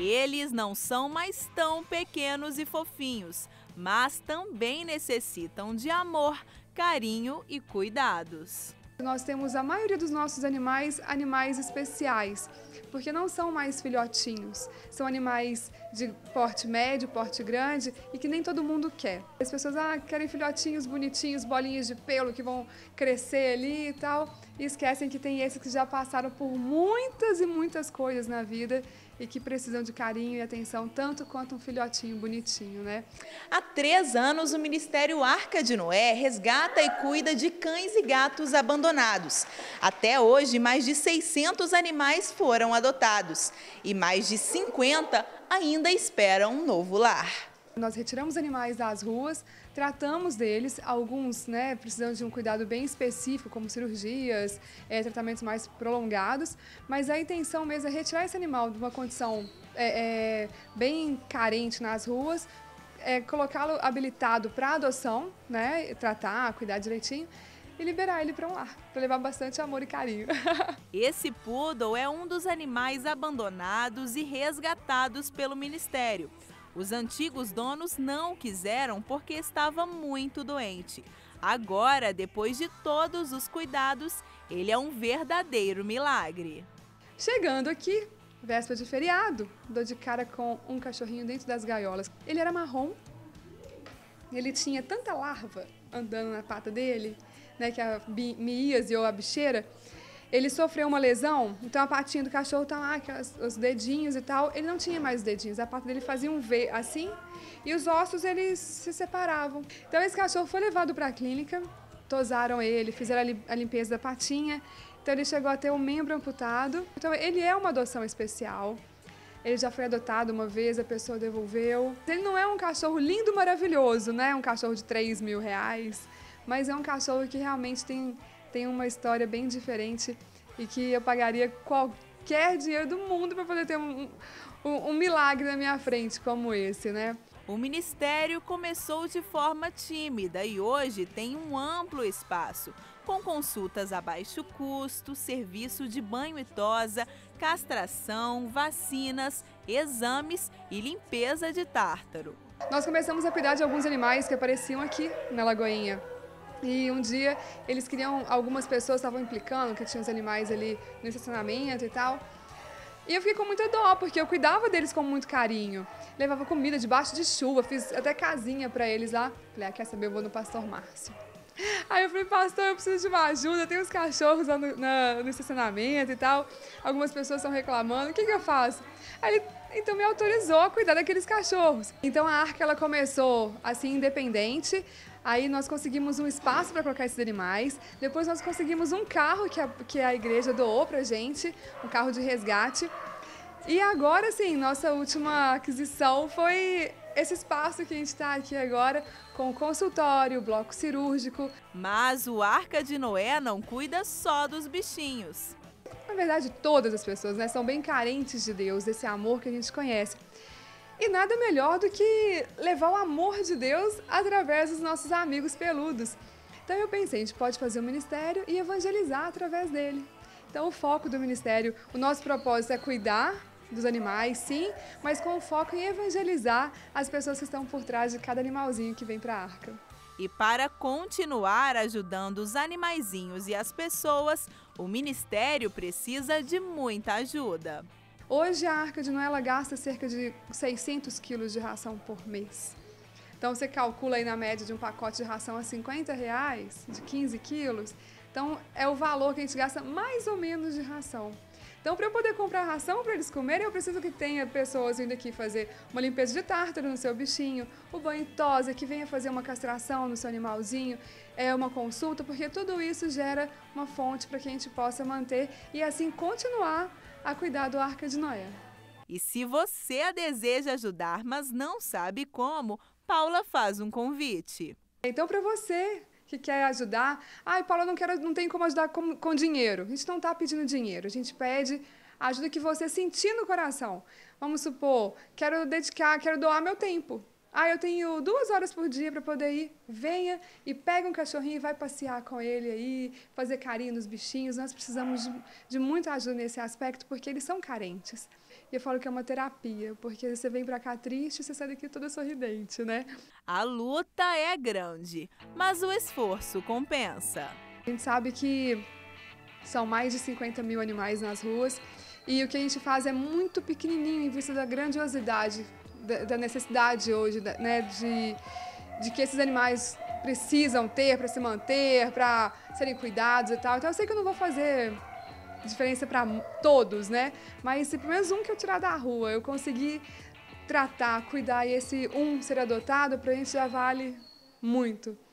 Eles não são mais tão pequenos e fofinhos, mas também necessitam de amor, carinho e cuidados. Nós temos a maioria dos nossos animais, animais especiais, porque não são mais filhotinhos, são animais de porte médio, porte grande e que nem todo mundo quer. As pessoas querem filhotinhos bonitinhos, bolinhas de pelo que vão crescer ali e tal, e esquecem que tem esses que já passaram por muitas e muitas coisas na vida e que precisam de carinho e atenção, tanto quanto um filhotinho bonitinho, né? Há 3 anos, o Ministério Arca de Noé resgata e cuida de cães e gatos abandonados. Até hoje, mais de 600 animais foram adotados e mais de 50 ainda esperam um novo lar. Nós retiramos animais das ruas, tratamos deles, alguns precisam de um cuidado bem específico, como cirurgias, tratamentos mais prolongados, mas a intenção mesmo é retirar esse animal de uma condição bem carente nas ruas, colocá-lo habilitado para adoção, tratar, cuidar direitinho, e liberar ele para um lar, para levar bastante amor e carinho. Esse poodle é um dos animais abandonados e resgatados pelo Ministério. Os antigos donos não o quiseram porque estava muito doente. Agora, depois de todos os cuidados, ele é um verdadeiro milagre. Chegando aqui, véspera de feriado, dou de cara com um cachorrinho dentro das gaiolas. Ele era marrom, ele tinha tanta larva andando na pata dele, que a miíase ou a bicheira. Ele sofreu uma lesão, então a patinha do cachorro tá lá, os dedinhos e tal. Ele não tinha mais dedinhos, a pata dele fazia um V assim e os ossos eles se separavam. Então esse cachorro foi levado para a clínica, tosaram ele, fizeram a limpeza da patinha. Então ele chegou a ter um membro amputado. Então ele é uma adoção especial. Ele já foi adotado uma vez, a pessoa devolveu. Ele não é um cachorro lindo, maravilhoso, um cachorro de R$3.000, mas é um cachorro que realmente tem uma história bem diferente e que eu pagaria qualquer dinheiro do mundo para poder ter um milagre na minha frente como esse, O Ministério começou de forma tímida e hoje tem um amplo espaço, com consultas a baixo custo, serviço de banho e tosa, castração, vacinas, exames e limpeza de tártaro. Nós começamos a cuidar de alguns animais que apareciam aqui na Lagoinha. E um dia algumas pessoas estavam implicando que tinha os animais ali no estacionamento e tal. E eu fiquei com muita dó, porque eu cuidava deles com muito carinho. Levava comida debaixo de chuva, fiz até casinha para eles lá. Falei, quer saber, eu vou no Pastor Márcio. Aí eu falei, pastor, eu preciso de uma ajuda, tem uns cachorros lá no estacionamento e tal. Algumas pessoas estão reclamando, o que eu faço? Aí ele, então, me autorizou a cuidar daqueles cachorros. Então a Arca ela começou assim, independente. Aí nós conseguimos um espaço para colocar esses animais. Depois nós conseguimos um carro que a igreja doou pra gente, um carro de resgate. E agora sim, nossa última aquisição foi esse espaço que a gente está aqui agora, com o consultório, o bloco cirúrgico. Mas o Arca de Noé não cuida só dos bichinhos. Na verdade, todas as pessoas são bem carentes de Deus, desse amor que a gente conhece. E nada melhor do que levar o amor de Deus através dos nossos amigos peludos. Então eu pensei, a gente pode fazer um ministério e evangelizar através dele. Então o foco do ministério, o nosso propósito é cuidar dos animais, sim, mas com o foco em evangelizar as pessoas que estão por trás de cada animalzinho que vem para a Arca. E para continuar ajudando os animaizinhos e as pessoas, o ministério precisa de muita ajuda. Hoje a Arca de Noé ela gasta cerca de 600 quilos de ração por mês. Então você calcula aí na média de um pacote de ração a R$50, de 15 quilos. Então é o valor que a gente gasta mais ou menos de ração. Então, para eu poder comprar ração para eles comerem, eu preciso que tenha pessoas vindo aqui fazer uma limpeza de tártaro no seu bichinho, o banho tosa, que venha fazer uma castração no seu animalzinho, uma consulta, porque tudo isso gera uma fonte para que a gente possa manter e assim continuar a cuidar do Arca de Noé. E se você a deseja ajudar, mas não sabe como, Paula faz um convite. Então, para você que quer ajudar, Paula, não tem como ajudar com dinheiro. A gente não está pedindo dinheiro, a gente pede a ajuda que você sentir no coração. Vamos supor, quero doar meu tempo. Eu tenho 2 horas por dia para poder ir. Venha e pega um cachorrinho e vai passear com ele aí, fazer carinho nos bichinhos. Nós precisamos de muita ajuda nesse aspecto, porque eles são carentes. E eu falo que é uma terapia, porque você vem para cá triste e você sai daqui toda sorridente, né? A luta é grande, mas o esforço compensa. A gente sabe que são mais de 50 mil animais nas ruas e o que a gente faz é muito pequenininho em vista da grandiosidade, da necessidade hoje, né, de que esses animais precisam ter para se manter, para serem cuidados e tal. Então eu sei que eu não vou fazer diferença para todos, né? Mas se pelo menos um que eu tirar da rua, eu conseguir tratar, cuidar e esse um ser adotado, pra gente já vale muito.